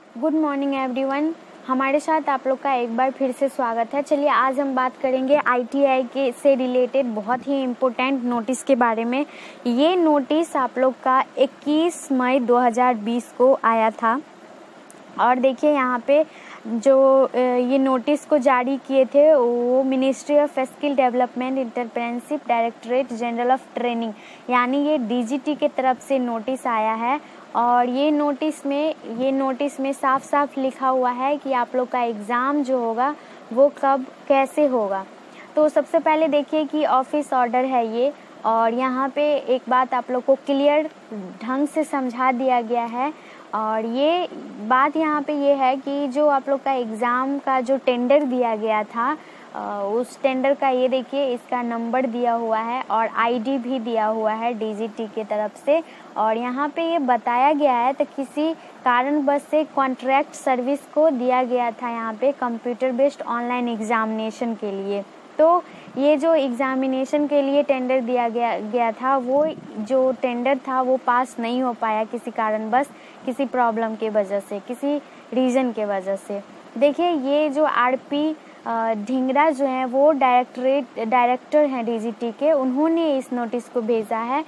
Good morning everyone. हमारे साथ आप लोग का एक बार फिर से स्वागत है। चलिए आज हम बात करेंगे आईटीआई के से रिलेटेड बहुत ही इम्पोर्टेंट नोटिस के बारे में। ये नोटिस आप लोग का 21 मई 2020 को आया था और देखिए यहाँ पे जो ये नोटिस को जारी किए थे वो ministry of skill development entrepreneurship directorate general of training यानी ये डीजीटी के तरफ से नोटिस आया है। और ये नोटिस में साफ साफ लिखा हुआ है कि आप लोग का एग्ज़ाम जो होगा वो कब कैसे होगा। तो सबसे पहले देखिए कि ऑफिस ऑर्डर है ये, और यहाँ पे एक बात आप लोग को क्लियर ढंग से समझा दिया गया है। और ये बात यहाँ पे ये है कि जो आप लोग का एग्ज़ाम का जो टेंडर दिया गया था उस टेंडर का ये देखिए इसका नंबर दिया हुआ है और आईडी भी दिया हुआ है डीजीटी के तरफ से। और यहाँ पे ये बताया गया है तो किसी कारणवश से कॉन्ट्रैक्ट सर्विस को दिया गया था यहाँ पे कंप्यूटर बेस्ड ऑनलाइन एग्जामिनेशन के लिए। तो ये जो एग्जामिनेशन के लिए टेंडर दिया गया था वो जो टेंडर था वो पास नहीं हो पाया किसी कारणवश, किसी प्रॉब्लम के वजह से, किसी रीज़न के वजह से। देखिए ये जो आरपी ढींगरा जो हैं वो डायरेक्टर हैं डीजीटी के, उन्होंने इस नोटिस को भेजा है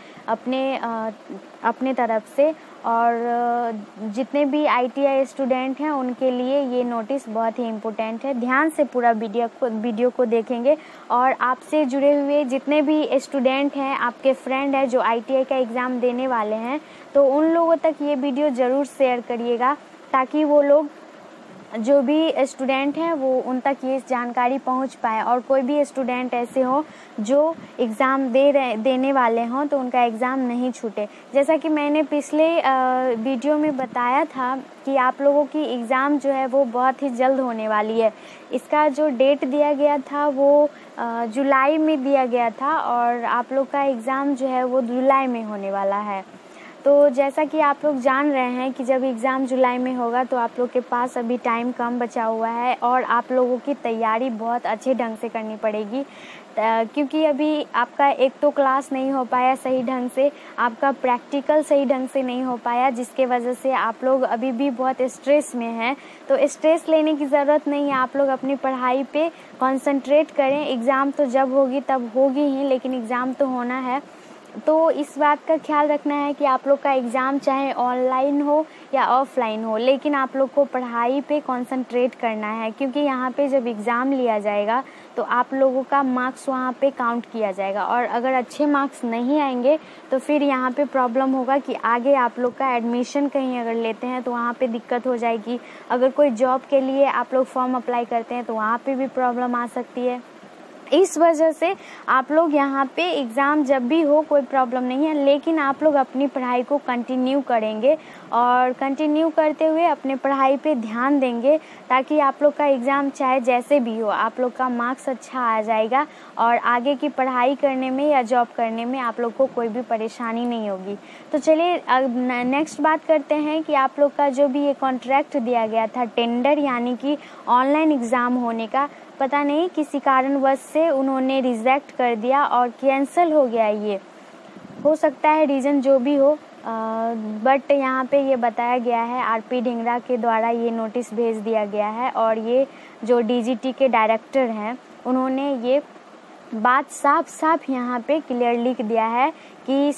अपने तरफ से। और जितने भी आईटीआई स्टूडेंट हैं उनके लिए ये नोटिस बहुत ही इम्पोर्टेंट है। ध्यान से पूरा वीडियो को देखेंगे और आपसे जुड़े हुए जितने भी स्टूडेंट हैं, आपके फ्रेंड हैं जो आईटीआई का एग्ज़ाम देने वाले हैं, तो उन लोगों तक ये वीडियो ज़रूर शेयर करिएगा ताकि वो लोग जो भी स्टूडेंट हैं वो उन तक ये जानकारी पहुंच पाए। और कोई भी स्टूडेंट ऐसे हो जो एग्ज़ाम देने वाले हों तो उनका एग्ज़ाम नहीं छूटे। जैसा कि मैंने पिछले वीडियो में बताया था कि आप लोगों की एग्ज़ाम जो है वो बहुत ही जल्द होने वाली है। इसका जो डेट दिया गया था वो जुलाई में दिया गया था और आप लोग का एग्ज़ाम जो है वो जुलाई में होने वाला है। तो जैसा कि आप लोग जान रहे हैं कि जब एग्ज़ाम जुलाई में होगा तो आप लोग के पास अभी टाइम कम बचा हुआ है और आप लोगों की तैयारी बहुत अच्छे ढंग से करनी पड़ेगी, क्योंकि अभी आपका एक तो क्लास नहीं हो पाया सही ढंग से, आपका प्रैक्टिकल सही ढंग से नहीं हो पाया, जिसके वजह से आप लोग अभी भी बहुत स्ट्रेस में हैं। तो स्ट्रेस लेने की ज़रूरत नहीं है, आप लोग अपनी पढ़ाई पे कंसंट्रेट करें। एग्ज़ाम तो जब होगी तब होगी ही, लेकिन एग्ज़ाम तो होना है। तो इस बात का ख्याल रखना है कि आप लोग का एग्ज़ाम चाहे ऑनलाइन हो या ऑफलाइन हो, लेकिन आप लोग को पढ़ाई पे कंसंट्रेट करना है, क्योंकि यहाँ पे जब एग्ज़ाम लिया जाएगा तो आप लोगों का मार्क्स वहाँ पे काउंट किया जाएगा। और अगर अच्छे मार्क्स नहीं आएंगे तो फिर यहाँ पे प्रॉब्लम होगा कि आगे आप लोग का एडमिशन कहीं अगर लेते हैं तो वहाँ पे दिक्कत हो जाएगी। अगर कोई जॉब के लिए आप लोग फॉर्म अप्लाई करते हैं तो वहाँ पे भी प्रॉब्लम आ सकती है। इस वजह से आप लोग यहाँ पे एग्ज़ाम जब भी हो कोई प्रॉब्लम नहीं है, लेकिन आप लोग अपनी पढ़ाई को कंटिन्यू करेंगे और कंटिन्यू करते हुए अपने पढ़ाई पे ध्यान देंगे ताकि आप लोग का एग्ज़ाम चाहे जैसे भी हो आप लोग का मार्क्स अच्छा आ जाएगा और आगे की पढ़ाई करने में या जॉब करने में आप लोग को कोई भी परेशानी नहीं होगी। तो चलिए अब नेक्स्ट बात करते हैं कि आप लोग का जो भी ये कॉन्ट्रैक्ट दिया गया था टेंडर यानी कि ऑनलाइन एग्ज़ाम होने का, पता नहीं किसी कारणवश से उन्होंने रिजेक्ट कर दिया और कैंसिल हो गया। ये हो सकता है रीज़न जो भी हो, बट यहाँ पे ये बताया गया है आरपी ढींगरा के द्वारा ये नोटिस भेज दिया गया है। और ये जो डीजीटी के डायरेक्टर हैं उन्होंने ये बात साफ साफ यहाँ पे क्लियर लिख दिया है कि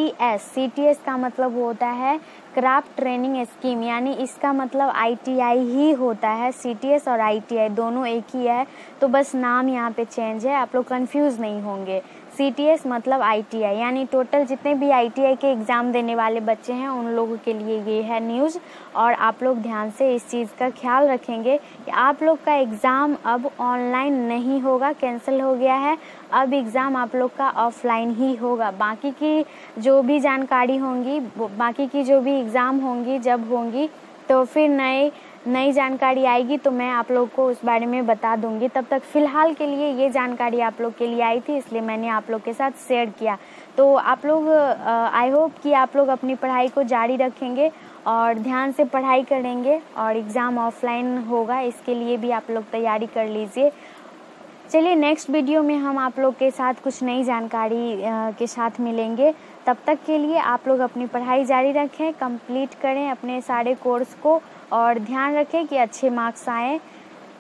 सीटीएस का मतलब होता है क्राफ्ट ट्रेनिंग स्कीम, यानी इसका मतलब आईटीआई ही होता है। सीटीएस और आईटीआई दोनों एक ही है, तो बस नाम यहाँ पे चेंज है, आप लोग कंफ्यूज नहीं होंगे। सीटीएस मतलब आईटीआई, यानी टोटल जितने भी आईटीआई के एग्ज़ाम देने वाले बच्चे हैं उन लोगों के लिए ये है न्यूज़। और आप लोग ध्यान से इस चीज़ का ख्याल रखेंगे कि आप लोग का एग्ज़ाम अब ऑनलाइन नहीं होगा, कैंसिल हो गया है। अब एग्ज़ाम आप लोग का ऑफलाइन ही होगा। बाकी की जो भी जानकारी होंगी, बाकी की जो भी एग्ज़ाम होंगी जब होंगी तो फिर नई जानकारी आएगी तो मैं आप लोग को उस बारे में बता दूंगी। तब तक फ़िलहाल के लिए ये जानकारी आप लोग के लिए आई थी, इसलिए मैंने आप लोग के साथ शेयर किया। तो आप लोग आई होप कि आप लोग अपनी पढ़ाई को जारी रखेंगे और ध्यान से पढ़ाई करेंगे और एग्ज़ाम ऑफलाइन होगा, इसके लिए भी आप लोग तैयारी कर लीजिए। चलिए नेक्स्ट वीडियो में हम आप लोग के साथ कुछ नई जानकारी के साथ मिलेंगे। तब तक के लिए आप लोग अपनी पढ़ाई जारी रखें, कंप्लीट करें अपने सारे कोर्स को और ध्यान रखें कि अच्छे मार्क्स आएँ।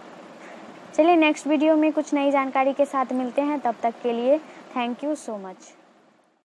चलिए नेक्स्ट वीडियो में कुछ नई जानकारी के साथ मिलते हैं। तब तक के लिए थैंक यू सो मच।